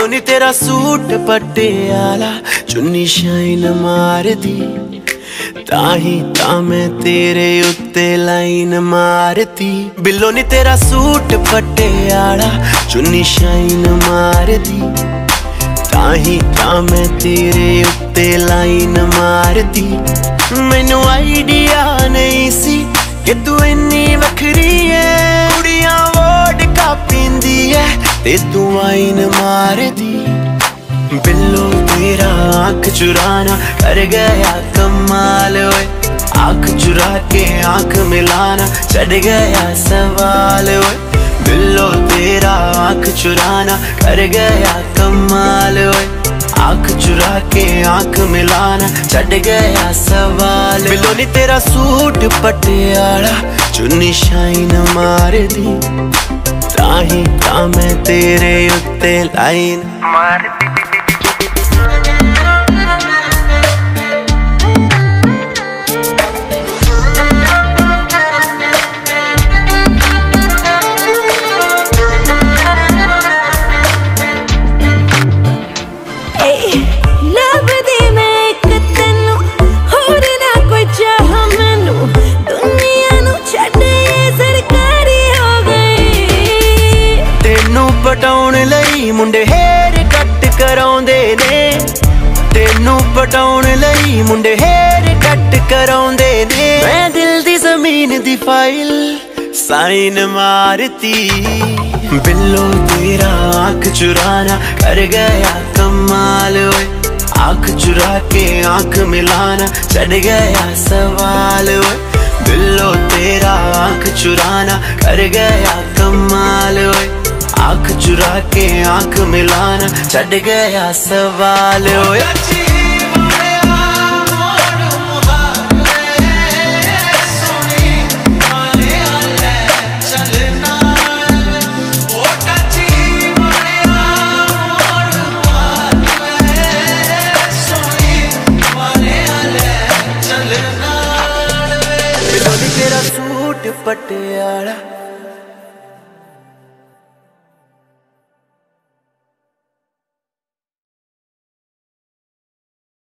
बिल्लो नी तेरा सूट पटियाला चुन्नी शाइन मार दी ताही ता मैं तेरे उत्ते लाइन मारती। बिल्लो नी तेरा सूट पटियाला चुन्नी शाइन मार दी ताही ता मैं तेरे उत्ते लाइन मारती। मैनू आइडिया नहीं सी कि तू इन्नी वखरी है, कुड़ियां वोडका पींदी है ते तू वाइन मार दी। बिल्लो तेरा आँख चुराना कर गया कमाल ओए, आँख चुरा के आँख मिलाना चढ़ गया सवाल ओए। बिल्लो तेरा आँख चुराना कर गया कमाल ओए, आँख चुरा के आँख मिलाना चढ़ गया सवाल। बिल्लो नी तेरा सूट पटियाला चुन्नी शाइन मार दी ताही ता मैं तेरे उत्ते लाइन मार दी। पटाउण लई मुंडे हेयर कट कराउंदे ने, तेनू पटाउण लई मुंडे हेयर कट कराउंदे ने। मैं दिल दी जमीन दी फाइल साइन मारती। बिल्लो तेरा आँख चुराना कर गया कमाल ओए, आँख चुरा के आँख मिलाना चढ़ गया सवाल ओए। बिल्लो तेरा आँख चुराना कर गया कमाल ओए, आँख चुरा के आँख मिलाना चढ़ गया सवाल ओए। तेरा सूट पटियाला